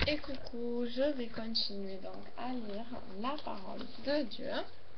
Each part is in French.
Et coucou, je vais continuer donc à lire la parole de Dieu.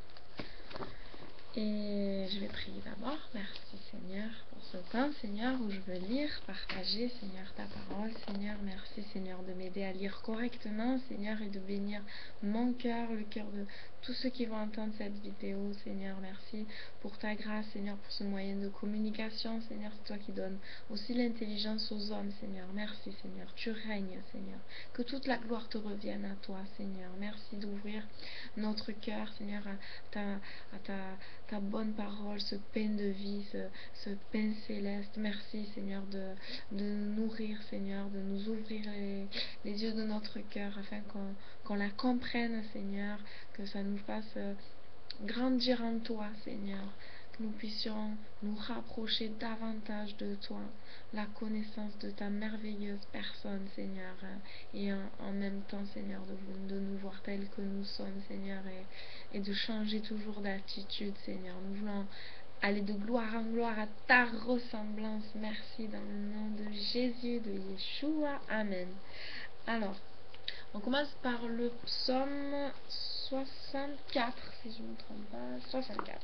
Et je vais prier d'abord. Merci Seigneur pour ce temps, Seigneur, où je veux lire, partager, Seigneur, ta parole. Seigneur, merci Seigneur de m'aider à lire correctement, Seigneur, et de bénir mon cœur, le cœur de tous ceux qui vont entendre cette vidéo. Seigneur, merci pour ta grâce, Seigneur, pour ce moyen de communication. Seigneur, c'est toi qui donnes aussi l'intelligence aux hommes, Seigneur. Merci Seigneur, tu règnes, Seigneur. Que toute la gloire te revienne à toi, Seigneur. Merci d'ouvrir notre cœur, Seigneur, à ta bonne parole, ce pain de vie, ce pain céleste. Merci Seigneur de nous nourrir, Seigneur, de nous ouvrir les yeux de notre cœur afin qu'on la comprenne, Seigneur, que ça nous fasse grandir en toi, Seigneur, que nous puissions nous rapprocher davantage de toi, la connaissance de ta merveilleuse personne, Seigneur, et en même temps, Seigneur, de nous voir tels que nous sommes, Seigneur, et de changer toujours d'attitude, Seigneur. Nous voulons aller de gloire en gloire à ta ressemblance. Merci dans le nom de Jésus, de Yeshua. Amen. Alors, on commence par le psaume 64, si je ne me trompe pas. 64.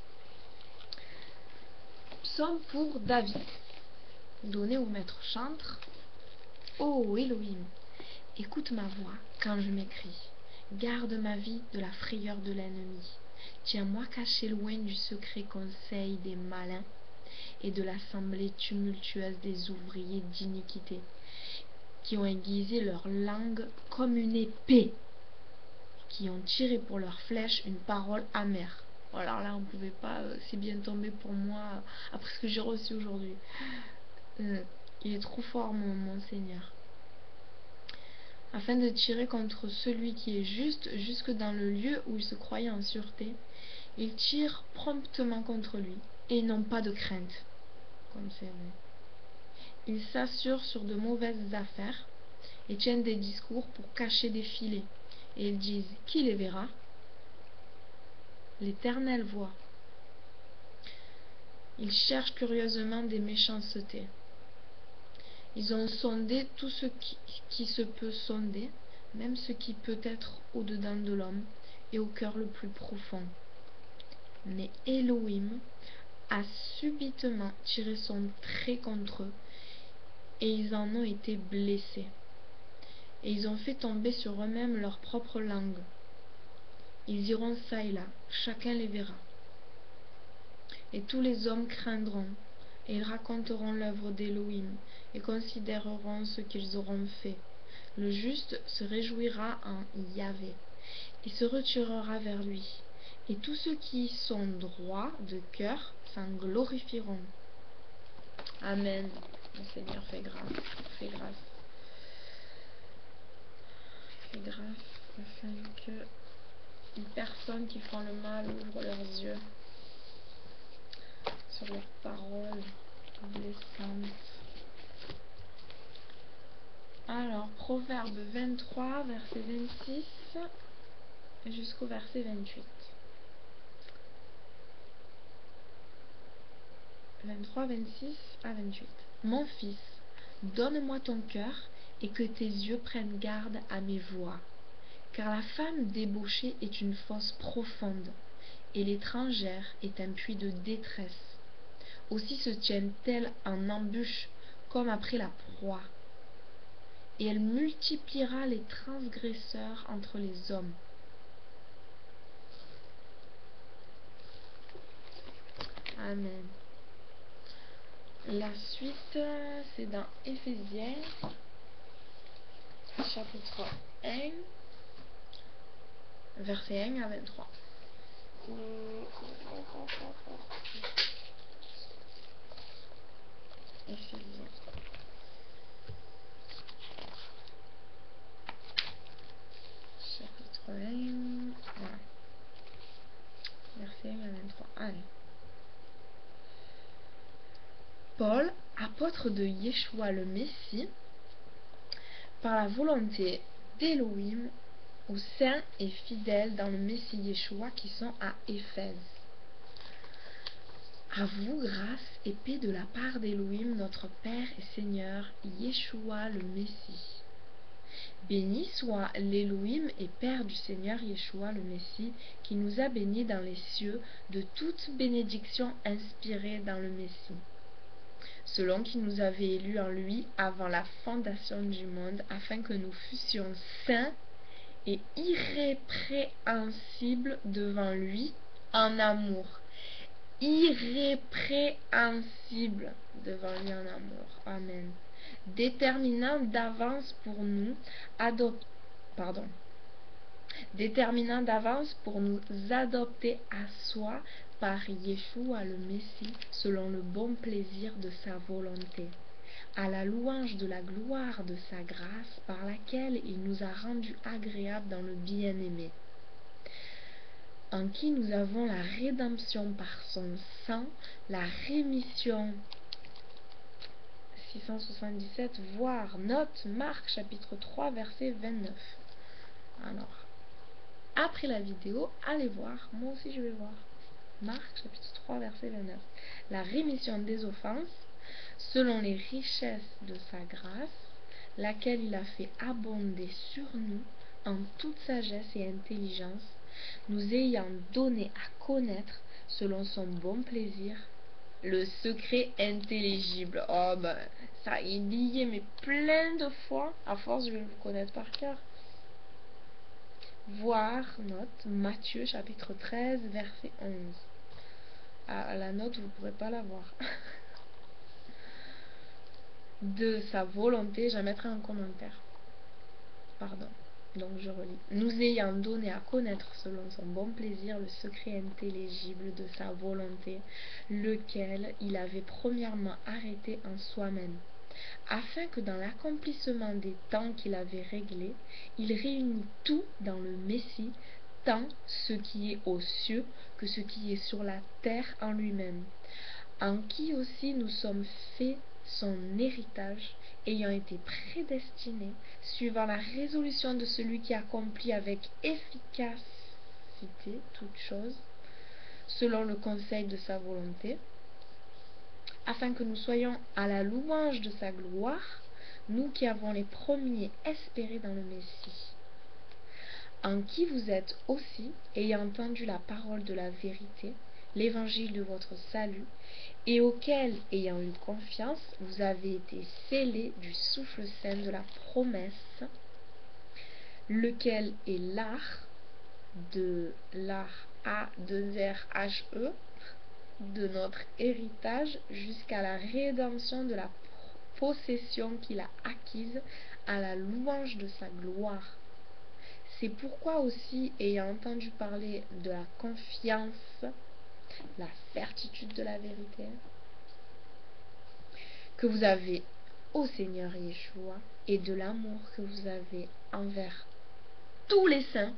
Psaume pour David. Donné au maître chantre. Ô Elohim, écoute ma voix quand je m'écrie. Garde ma vie de la frayeur de l'ennemi. Tiens-moi caché loin du secret conseil des malins et de l'assemblée tumultueuse des ouvriers d'iniquité, qui ont aiguisé leur langue comme une épée, qui ont tiré pour leur flèche une parole amère. Alors là, on ne pouvait pas si bien tomber pour moi après ce que j'ai reçu aujourd'hui. Il est trop fort, mon Seigneur. Afin de tirer contre celui qui est juste, jusque dans le lieu où il se croyait en sûreté, ils tirent promptement contre lui, et n'ont pas de crainte. Comme c'est vrai. Ils s'assurent sur de mauvaises affaires, et tiennent des discours pour cacher des filets. Et ils disent, qui les verra? L'Éternel voit. Ils cherchent curieusement des méchancetés. Ils ont sondé tout ce qui se peut sonder, même ce qui peut être au-dedans de l'homme et au cœur le plus profond. Mais Elohim a subitement tiré son trait contre eux, et ils en ont été blessés. Et ils ont fait tomber sur eux-mêmes leur propre langue. Ils iront çà et là, chacun les verra. Et tous les hommes craindront, et ils raconteront l'œuvre d'Elohim, et considéreront ce qu'ils auront fait. Le juste se réjouira en Yahvé, et se retirera vers lui, et tous ceux qui sont droits de cœur s'en glorifieront. Amen. Le Seigneur fait grâce, fait grâce, fait grâce, afin que les personnes qui font le mal ouvrent leurs yeux sur leurs paroles blessantes. Alors, Proverbe 23, verset 26 jusqu'au verset 28. 23, 26 à 28. Mon fils, donne-moi ton cœur et que tes yeux prennent garde à mes voies. Car la femme débauchée est une fosse profonde, et l'étrangère est un puits de détresse. Aussi se tiennent-elles en embûche comme après la proie. Et elle multipliera les transgresseurs entre les hommes. Amen. La suite, c'est dans Éphésiens, chapitre 1, verset 1 à 23. Éphésiens. Chapitre 1, voilà. Verset 1 à 23. Allez. Paul, apôtre de Yeshua le Messie, par la volonté d'Elohim, aux saints et fidèles dans le Messie Yeshua qui sont à Éphèse. À vous, grâce et paix de la part d'Elohim, notre Père et Seigneur, Yeshua le Messie. Béni soit l'Élohim et Père du Seigneur Yeshua le Messie, qui nous a bénis dans les cieux de toute bénédiction inspirée dans le Messie, selon qu'il nous avait élus en lui avant la fondation du monde, afin que nous fussions saints et irrépréhensibles devant lui en amour. Irrépréhensible devant lui en amour. Amen. Déterminant d'avance pour nous adopter à soi par Yeshua le Messie, selon le bon plaisir de sa volonté, à la louange de la gloire de sa grâce, par laquelle il nous a rendus agréables dans le bien-aimé, en qui nous avons la rédemption par son sang, la rémission. 677, voire note Marc chapitre 3 verset 29. Alors, après la vidéo, allez voir, moi aussi je vais voir. Marc chapitre 3 verset 29. La rémission des offenses, selon les richesses de sa grâce, laquelle il a fait abonder sur nous en toute sagesse et intelligence, nous ayant donné à connaître, selon son bon plaisir, le secret intelligible. Oh ben, ça est lié, mais plein de fois. À force, je vais le connaître par cœur. Voir, note, Matthieu chapitre 13, verset 11. Ah, la note, vous ne pourrez pas la voir. De sa volonté, je la mettrai en commentaire. Pardon. Donc je relis. Nous ayant donné à connaître selon son bon plaisir le secret intelligible de sa volonté, lequel il avait premièrement arrêté en soi-même, afin que dans l'accomplissement des temps qu'il avait réglés, il réunit tout dans le Messie, tant ce qui est aux cieux que ce qui est sur la terre en lui-même, en qui aussi nous sommes faits son héritage, ayant été prédestinés, suivant la résolution de celui qui accomplit avec efficacité toutes choses, selon le conseil de sa volonté, afin que nous soyons à la louange de sa gloire, nous qui avons les premiers espéré dans le Messie, en qui vous êtes aussi, ayant entendu la parole de la vérité, l'évangile de votre salut, et auquel, ayant eu confiance, vous avez été scellés du souffle saint de la promesse, lequel est l'art de l'A2RHE de notre héritage jusqu'à la rédemption de la possession qu'il a acquise à la louange de sa gloire. C'est pourquoi aussi, ayant entendu parler de la confiance, la certitude de la vérité, que vous avez au Seigneur Yeshua, et de l'amour que vous avez envers tous les saints.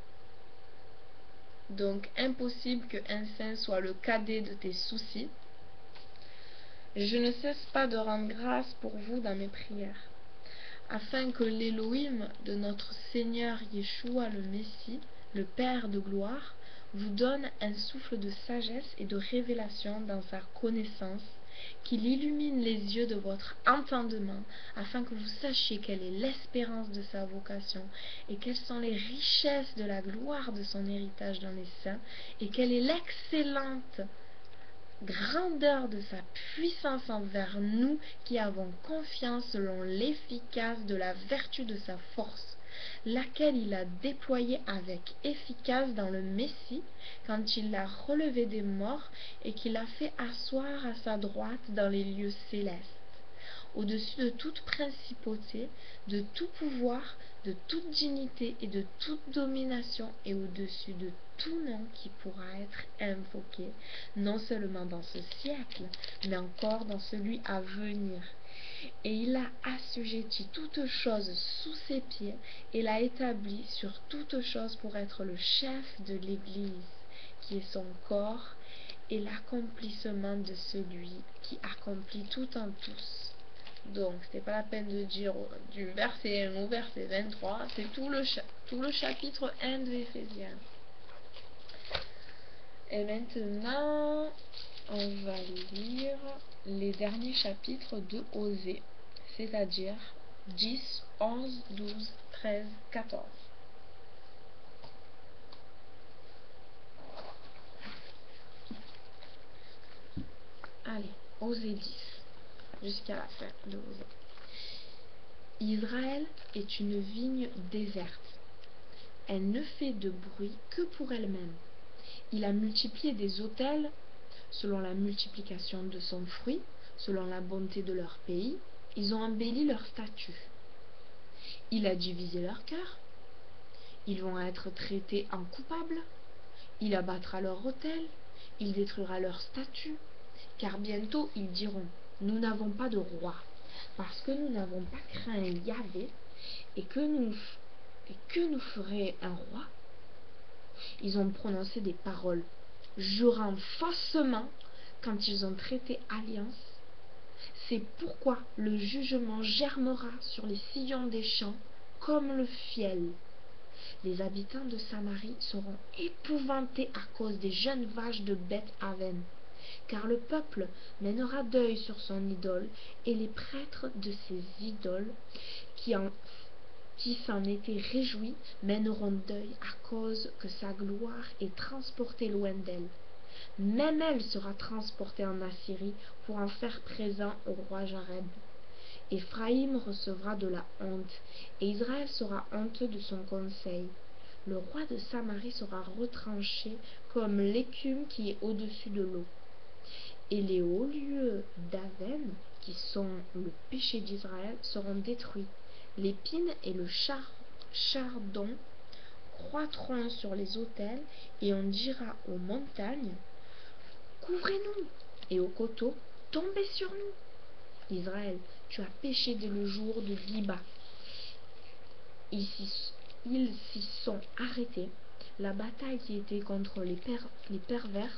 Donc impossible qu'un saint soit le cadet de tes soucis. Je ne cesse pas de rendre grâce pour vous dans mes prières, afin que l'Élohim de notre Seigneur Yeshua le Messie, le Père de gloire, vous donne un souffle de sagesse et de révélation dans sa connaissance, qu'il illumine les yeux de votre entendement, afin que vous sachiez quelle est l'espérance de sa vocation, et quelles sont les richesses de la gloire de son héritage dans les saints, et quelle est l'excellente grandeur de sa puissance envers nous qui avons confiance selon l'efficace de la vertu de sa force, laquelle il a déployée avec efficace dans le Messie, quand il l'a relevé des morts et qu'il l'a fait asseoir à sa droite dans les lieux célestes, au-dessus de toute principauté, de tout pouvoir, de toute dignité et de toute domination, et au-dessus de tout nom qui pourra être invoqué, non seulement dans ce siècle, mais encore dans celui à venir. Et il a assujetti toutes choses sous ses pieds, et l'a établi sur toutes choses pour être le chef de l'Église, qui est son corps, et l'accomplissement de celui qui accomplit tout en tous. Donc, c'est pas la peine de dire du verset 1 au verset 23, c'est tout le chapitre 1 de Éphésiens. Et maintenant, on va lire les derniers chapitres de Osée, c'est-à-dire 10, 11, 12, 13, 14. Allez, Osée 10, jusqu'à la fin de Osée. Israël est une vigne déserte. Elle ne fait de bruit que pour elle-même. Il a multiplié des autels selon la multiplication de son fruit, selon la bonté de leur pays. Ils ont embelli leur statut. Il a divisé leur cœur. Ils vont être traités en coupables. Il abattra leur autel. Il détruira leur statut. Car bientôt ils diront, nous n'avons pas de roi, parce que nous n'avons pas craint Yahvé, et que nous ferait un roi. Ils ont prononcé des paroles, jurant faussement quand ils ont traité alliance. C'est pourquoi le jugement germera sur les sillons des champs comme le fiel. Les habitants de Samarie seront épouvantés à cause des jeunes vaches de Beth-Aven, car le peuple mènera deuil sur son idole, et les prêtres de ses idoles qui s'en étaient réjouis mèneront deuil à cause que sa gloire est transportée loin d'elle. Même elle sera transportée en Assyrie pour en faire présent au roi Jareb. Éphraïm recevra de la honte, et Israël sera honteux de son conseil. Le roi de Samarie sera retranché comme l'écume qui est au-dessus de l'eau. Et les hauts lieux d'Aven, qui sont le péché d'Israël, seront détruits. L'épine et le chardon croîtront sur les autels, et on dira aux montagnes, couvrez-nous, et aux coteaux, tombez sur nous. Israël, tu as péché dès le jour de Giba. Ils s'y sont arrêtés. La bataille qui était contre les pervers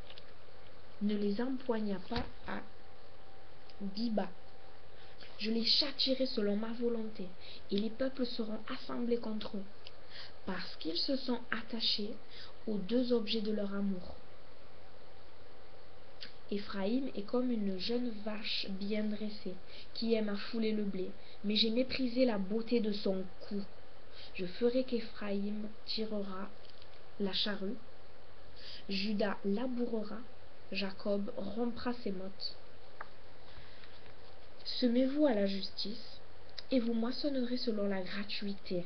ne les empoigna pas à Giba. Je les châtierai selon ma volonté, et les peuples seront assemblés contre eux, parce qu'ils se sont attachés aux deux objets de leur amour. Éphraïm est comme une jeune vache bien dressée, qui aime à fouler le blé, mais j'ai méprisé la beauté de son cou. Je ferai qu'Éphraïm tirera la charrue, Juda labourera, Jacob rompra ses mottes. Semez-vous à la justice, et vous moissonnerez selon la gratuité.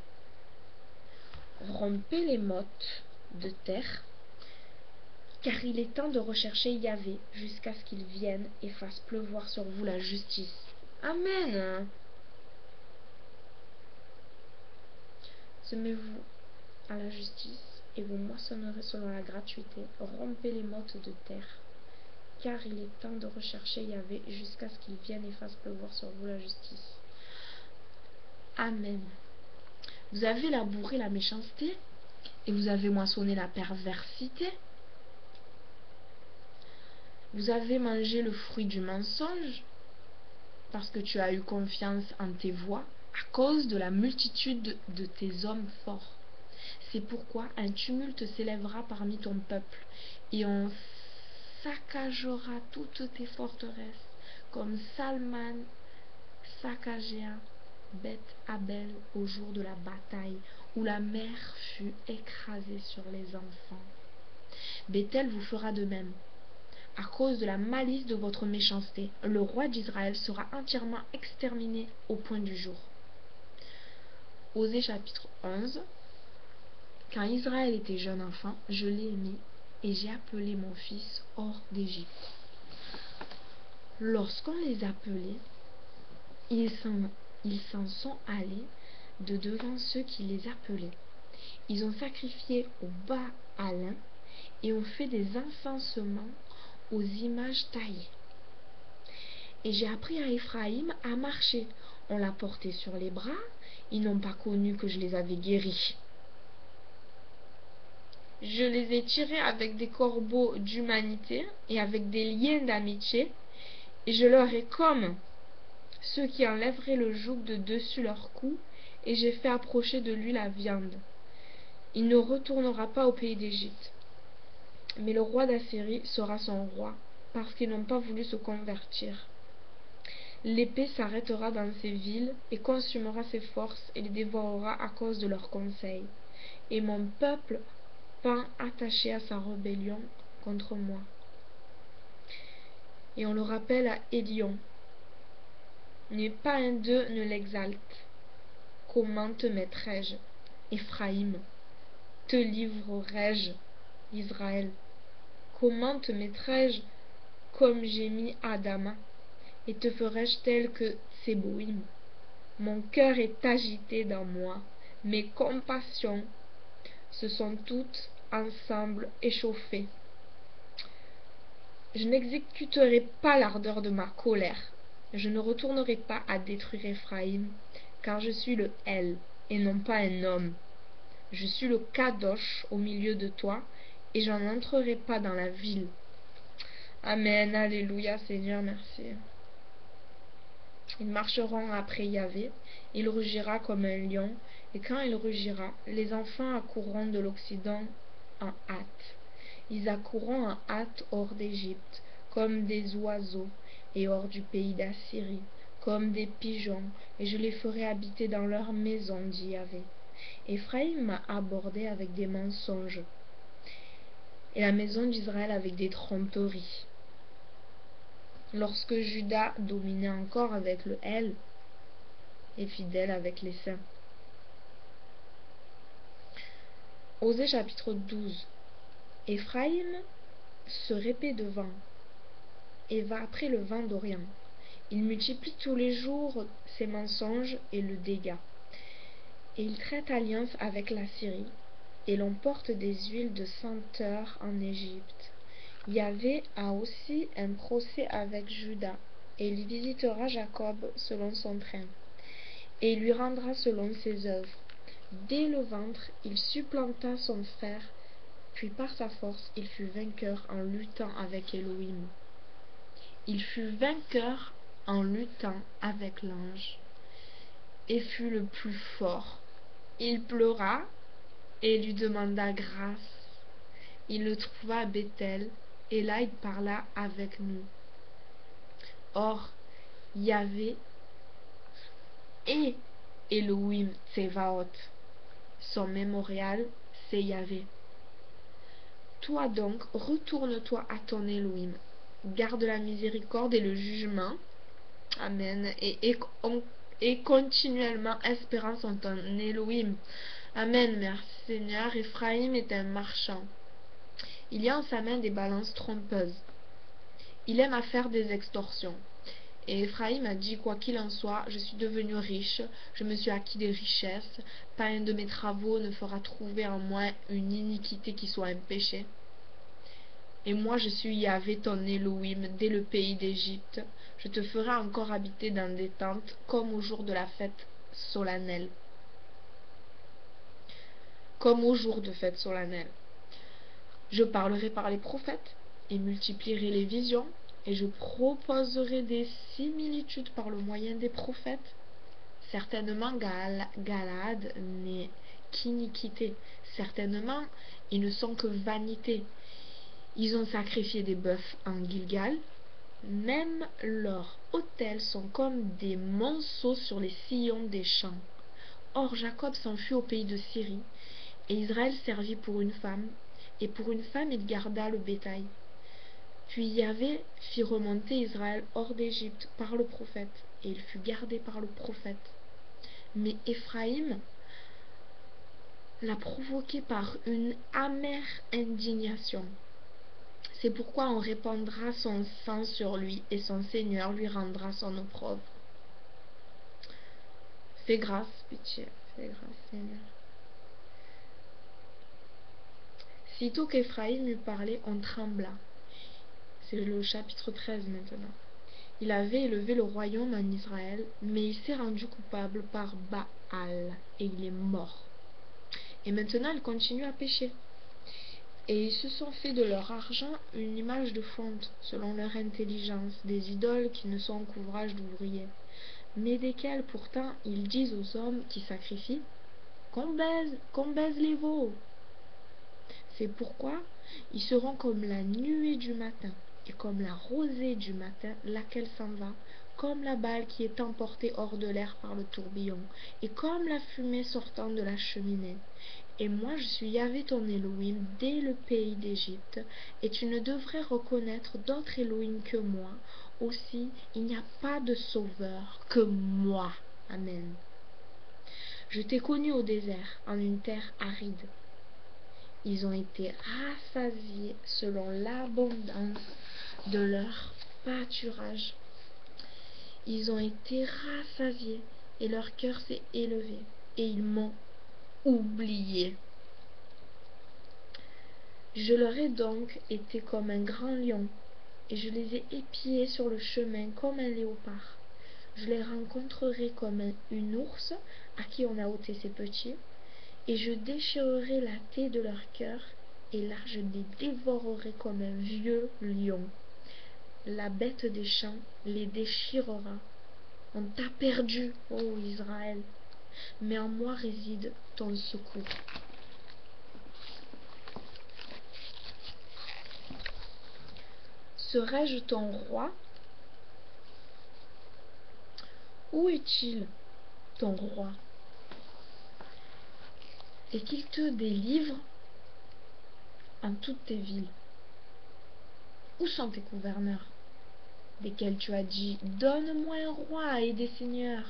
Rompez les mottes de terre, car il est temps de rechercher Yahvé jusqu'à ce qu'il vienne et fasse pleuvoir sur vous la justice. Amen. Semez-vous à la justice, et vous moissonnerez selon la gratuité. Rompez les mottes de terre, car il est temps de rechercher Yahvé jusqu'à ce qu'il vienne et fasse pleuvoir sur vous la justice. Amen. Vous avez labouré la méchanceté, et vous avez moissonné la perversité. Vous avez mangé le fruit du mensonge, parce que tu as eu confiance en tes voix, à cause de la multitude de tes hommes forts. C'est pourquoi un tumulte s'élèvera parmi ton peuple, et on saccagera toutes tes forteresses, comme Salman saccagea Beth-Abel au jour de la bataille, où la mer fut écrasée sur les enfants. Bethel vous fera de même. À cause de la malice de votre méchanceté, le roi d'Israël sera entièrement exterminé au point du jour. Osée chapitre 11. Quand Israël était jeune enfant, je l'ai aimé, et j'ai appelé mon fils hors d'Égypte. Lorsqu'on les appelait, ils s'en sont allés de devant ceux qui les appelaient. Ils ont sacrifié au Baalin et ont fait des encensements aux images taillées. Et j'ai appris à Éphraïm à marcher. On l'a porté sur les bras. Ils n'ont pas connu que je les avais guéris. Je les ai tirés avec des corbeaux d'humanité et avec des liens d'amitié. Et je leur ai comme ceux qui enlèveraient le joug de dessus leur cou. Et j'ai fait approcher de lui la viande. Il ne retournera pas au pays d'Égypte. Mais le roi d'Assyrie sera son roi, parce qu'ils n'ont pas voulu se convertir. L'épée s'arrêtera dans ces villes et consumera ses forces et les dévorera à cause de leurs conseils. Et mon peuple pend attaché à sa rébellion contre moi. Et on le rappelle à Élion. Mais pas un d'eux ne l'exalte. Comment te mettrai-je, Éphraïm? Te livrerai-je, Israël? Comment te mettrai-je comme j'ai mis Adama, et te ferai-je tel que Tséboïm? Mon cœur est agité dans moi, mes compassions se sont toutes ensemble échauffées. Je n'exécuterai pas l'ardeur de ma colère, je ne retournerai pas à détruire Éphraïm, car je suis le El, et non pas un homme. Je suis le Kadosh au milieu de toi, et j'en entrerai pas dans la ville. Amen, alléluia, Seigneur, merci. Ils marcheront après Yahvé, il rugira comme un lion, et quand il rugira, les enfants accourront de l'Occident en hâte. Ils accourront en hâte hors d'Égypte, comme des oiseaux, et hors du pays d'Assyrie, comme des pigeons, et je les ferai habiter dans leurs maisons, dit Yahvé. Éphraïm m'a abordé avec des mensonges, et la maison d'Israël avec des tromperies. Lorsque Juda dominait encore avec le El, et fidèle avec les saints. Osée chapitre 12. Éphraïm se répait de vent, et va après le vent d'Orient. Il multiplie tous les jours ses mensonges et le dégât. Et il traite alliance avec la Syrie, et l'on porte des huiles de senteur en Égypte. Yahvé a aussi un procès avec Juda, et il visitera Jacob selon son train, et il lui rendra selon ses œuvres. Dès le ventre, il supplanta son frère, puis par sa force, il fut vainqueur en luttant avec Elohim. Il fut vainqueur en luttant avec l'ange, et fut le plus fort. Il pleura et lui demanda grâce. Il le trouva à Bethel, et là il parla avec nous. Or, Yahvé et Elohim Tsevaot, son mémorial, c'est Yahvé. Toi donc, retourne-toi à ton Elohim, garde la miséricorde et le jugement, Amen, et continuellement espérance en ton Elohim. Amen, merci Seigneur. Éphraïm est un marchand. Il y a en sa main des balances trompeuses. Il aime à faire des extorsions. Et Éphraïm a dit, quoi qu'il en soit, je suis devenu riche, je me suis acquis des richesses, pas un de mes travaux ne fera trouver en moi une iniquité qui soit un péché. Et moi je suis Yahvé ton Elohim, dès le pays d'Égypte. Je te ferai encore habiter dans des tentes, comme au jour de la fête solennelle. Comme au jour de fête solennelle. Je parlerai par les prophètes, et multiplierai les visions, et je proposerai des similitudes par le moyen des prophètes. Certainement Galaad n'est qu'iniquité, certainement ils ne sont que vanité. Ils ont sacrifié des bœufs en Gilgal, même leurs autels sont comme des monceaux sur les sillons des champs. Or Jacob s'enfuit au pays de Syrie, et Israël servit pour une femme, et pour une femme il garda le bétail. Puis Yahvé fit remonter Israël hors d'Égypte par le prophète, et il fut gardé par le prophète. Mais Éphraïm l'a provoqué par une amère indignation. C'est pourquoi on répandra son sang sur lui, et son Seigneur lui rendra son opprobre. Fais grâce, pitié, fais grâce, Seigneur. Sitôt qu'Éphraïm eut parlé, on trembla. C'est le chapitre 13 maintenant. Il avait élevé le royaume en Israël, mais il s'est rendu coupable par Baal, et il est mort. Et maintenant il continue à pécher. Et ils se sont fait de leur argent une image de fonte, selon leur intelligence, des idoles qui ne sont qu'ouvrage d'ouvriers, mais desquels pourtant ils disent aux hommes qui sacrifient qu'on baise les veaux. C'est pourquoi ils seront comme la nuée du matin, et comme la rosée du matin, laquelle s'en va, comme la balle qui est emportée hors de l'air par le tourbillon, et comme la fumée sortant de la cheminée. Et moi je suis Yahvé ton Elohim dès le pays d'Égypte, et tu ne devrais reconnaître d'autre Elohim que moi. Aussi, il n'y a pas de sauveur que moi. Amen. Je t'ai connu au désert, en une terre aride. Ils ont été rassasiés selon l'abondance de leur pâturage. Ils ont été rassasiés, et leur cœur s'est élevé, et ils m'ont oublié. Je leur ai donc été comme un grand lion, et je les ai épiés sur le chemin comme un léopard. Je les rencontrerai comme une ours à qui on a ôté ses petits, et je déchirerai la taie de leur cœur, et là je les dévorerai comme un vieux lion. La bête des champs les déchirera. On t'a perdu, ô Israël, mais en moi réside ton secours. Serais-je ton roi? Où est-il, ton roi? Et qu'il te délivre en toutes tes villes. Où sont tes gouverneurs, desquels tu as dit, donne-moi un roi et des seigneurs?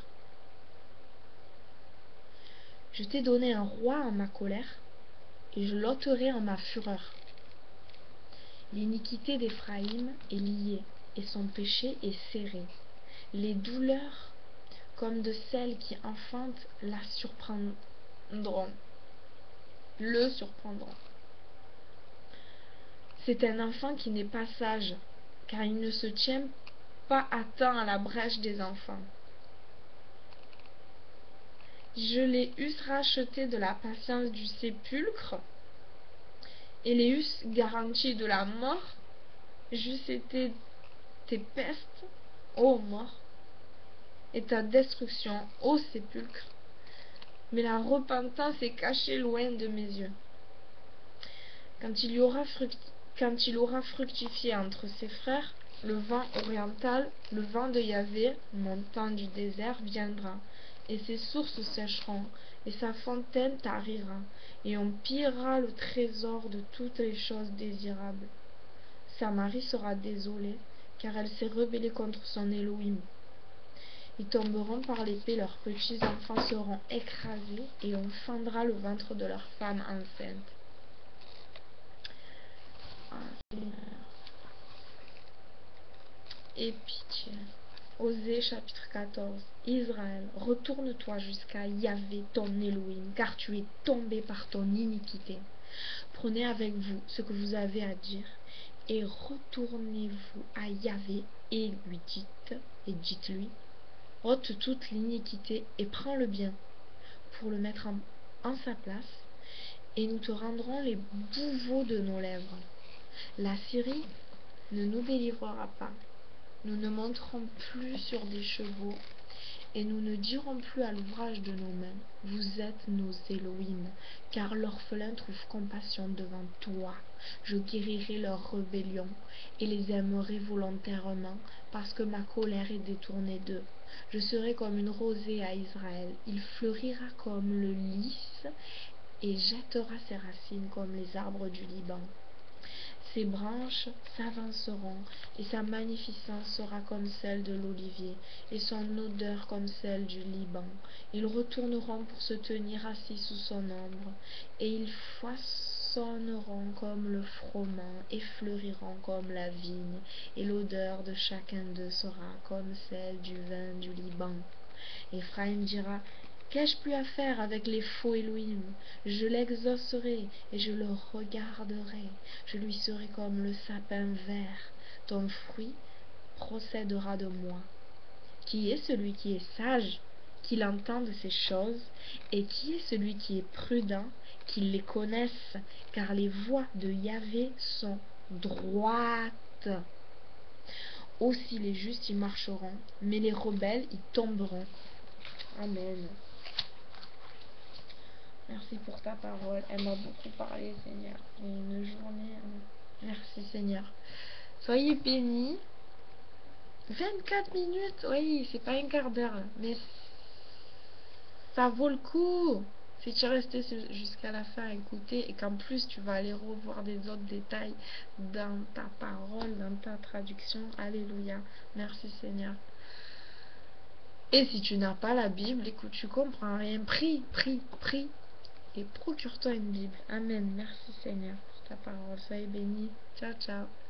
Je t'ai donné un roi en ma colère, et je l'ôterai en ma fureur. L'iniquité d'Éphraïm est liée, et son péché est serré. Les douleurs, comme de celles qui enfantent, le surprendront. C'est un enfant qui n'est pas sage, car il ne se tient pas à temps à la brèche des enfants. Je les eusse rachetés de la patience du sépulcre, et les eusse garantis de la mort. J'eusse été tes pestes, ô mort, et ta destruction, ô sépulcre. Mais la repentance est cachée loin de mes yeux. Quand il aura fructifié entre ses frères, le vent oriental, le vent de Yahvé, montant du désert, viendra, et ses sources sécheront, et sa fontaine tarira, et on pillera le trésor de toutes les choses désirables. Samarie sera désolée, car elle s'est rebellée contre son Elohim. Ils tomberont par l'épée, leurs petits enfants seront écrasés, et on fendra le ventre de leurs femmes enceintes. Et pitié. Osée chapitre 14. Israël, retourne-toi jusqu'à Yahvé ton Elohim, car tu es tombé par ton iniquité. Prenez avec vous ce que vous avez à dire, et retournez-vous à Yahvé et lui dites, et dites-lui, ôte toute l'iniquité et prends le bien, pour le mettre en sa place, et nous te rendrons les bouveaux de nos lèvres. La Syrie ne nous délivrera pas. Nous ne monterons plus sur des chevaux, et nous ne dirons plus à l'ouvrage de nos mains, vous êtes nos Elohim, car l'orphelin trouve compassion devant toi. Je guérirai leur rébellion, et les aimerai volontairement, parce que ma colère est détournée d'eux. Je serai comme une rosée à Israël, il fleurira comme le lys, et jettera ses racines comme les arbres du Liban. Ses branches s'avanceront, et sa magnificence sera comme celle de l'olivier, et son odeur comme celle du Liban. Ils retourneront pour se tenir assis sous son ombre, et ils foisonneront comme le froment, et fleuriront comme la vigne, et l'odeur de chacun d'eux sera comme celle du vin du Liban. Éphraïm dira, qu'ai-je pu à faire avec les faux Elohim? Je l'exaucerai et je le regarderai. Je lui serai comme le sapin vert. Ton fruit procédera de moi. Qui est celui qui est sage, qu'il entende ces choses, et qui est celui qui est prudent, qu'il les connaisse, car les voies de Yahvé sont droites. Aussi les justes y marcheront, mais les rebelles y tomberont. Amen. Merci pour ta parole. Elle m'a beaucoup parlé, Seigneur. Et une journée. Merci, Seigneur. Soyez bénis. 24 minutes, oui, c'est pas un quart d'heure, mais ça vaut le coup. Si tu es resté jusqu'à la fin à écouter et qu'en plus tu vas aller revoir des autres détails dans ta parole, dans ta traduction, alléluia. Merci Seigneur. Et si tu n'as pas la Bible, écoute, tu comprends rien, prie, prie, prie et procure-toi une Bible. Amen. Merci Seigneur pour ta parole. Soyez bénis. Ciao, ciao.